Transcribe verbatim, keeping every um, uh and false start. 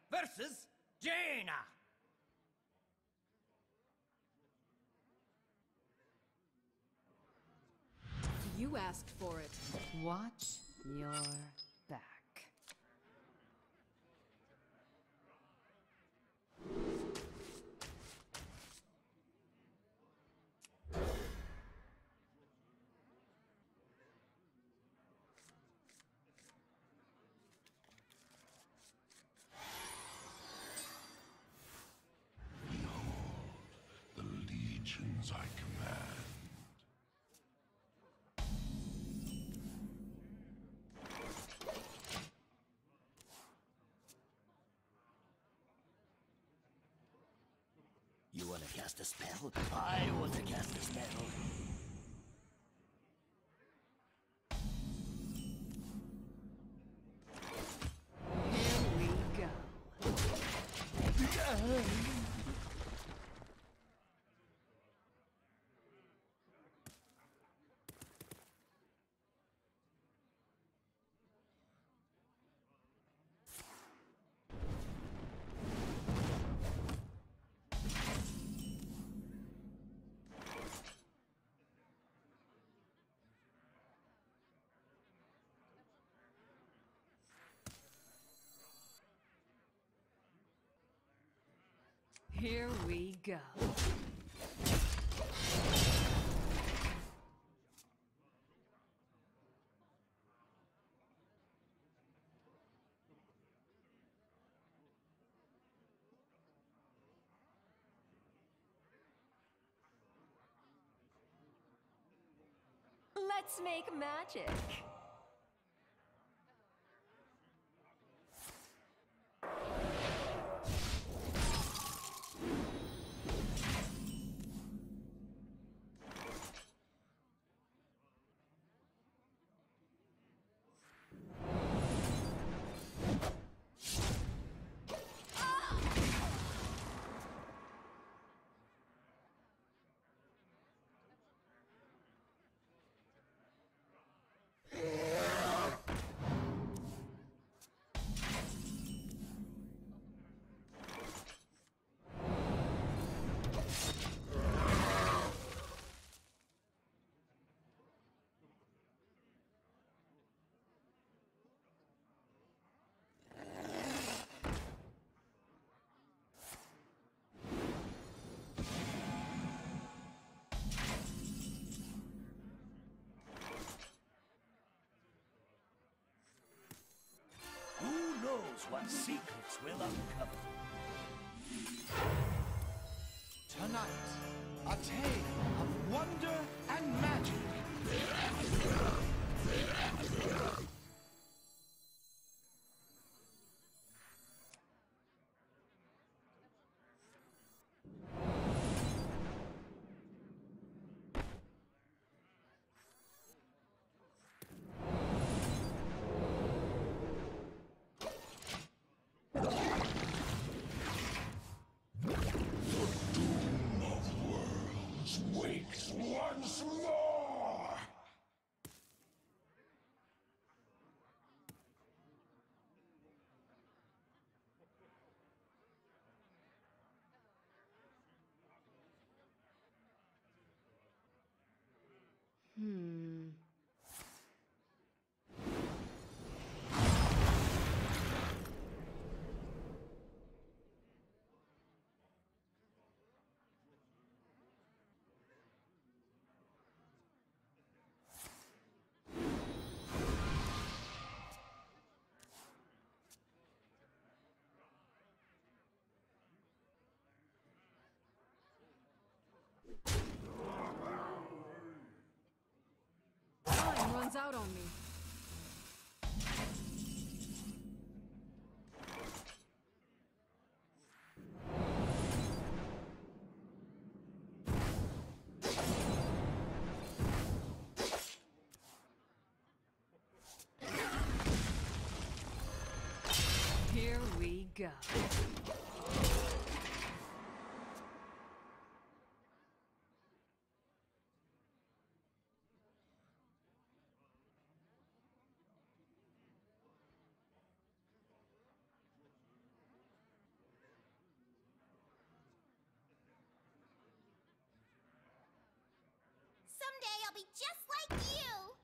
versus Jaina. You asked for it. Watch your back. The legions I command. You wanna cast a spell? I wanna cast a spell. Here we go. Here we go. Let's make magic. Who knows what secrets will uncover? Tonight, a tale of wonder and magic. Wakes once more! Hmm. Time runs out on me. Here we go. Someday I'll be just like you.